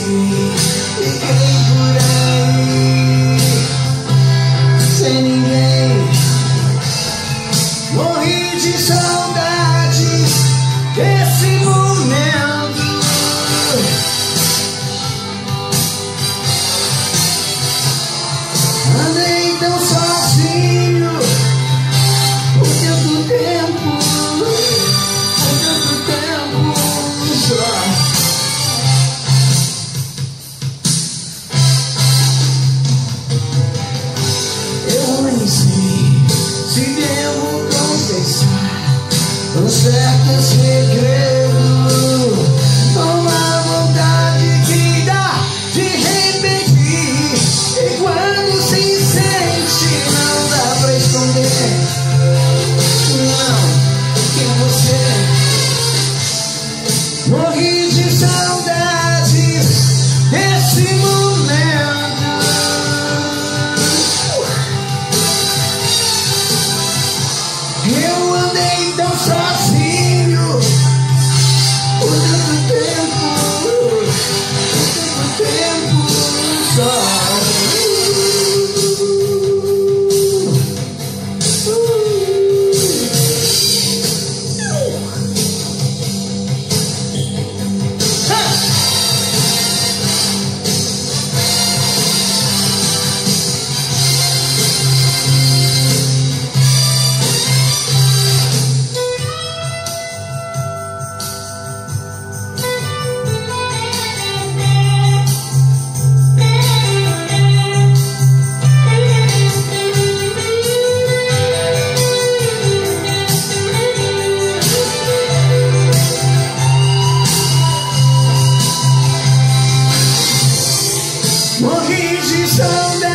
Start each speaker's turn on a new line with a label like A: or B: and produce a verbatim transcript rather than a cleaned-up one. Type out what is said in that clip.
A: fiquei por aí sem ninguém. Morri de saudades desse momento. Andei tão sozinho por tanto tempo, por tanto tempo só. Eu nem sei se devo confessar um certo segredo, uma vontade que dá de repetir. E quando se sente não dá pra esconder, não, que você morri de saudades desse momento. Eu andei tão sozinho por tanto tempo, por tanto tempo só. Morri de saudade